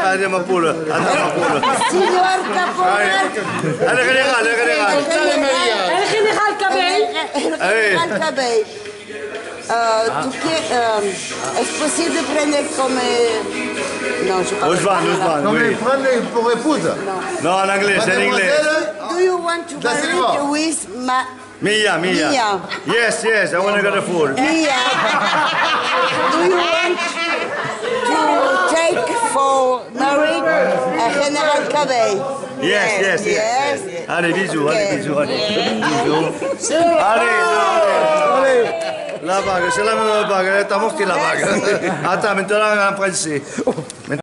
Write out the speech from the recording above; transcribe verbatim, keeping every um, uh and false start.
Ada mapula. Ada mapula. Signor Caporal. Ada general, ada general. El general Cabell. El general Cabell. Euh, tu euh, est-ce possible de prendre comme... Non, je parle Ousmane, Ousmane, Non, mais oui. prenez pour épouse. Non, en anglais, c'est en anglais. Do you want to marry with ma... Mia, Mia. Mia. Yes, yes, I want to get a food. Mia? Do you want to take for marriage a General Cabell? Yes, yes, yes. Yes. Allez, bisous, allez, Okay. bisous, allez. Bisous. Allez, allez. La bague, c'est la même bague, t'as morti la bague. Attends, maintenant on va en français.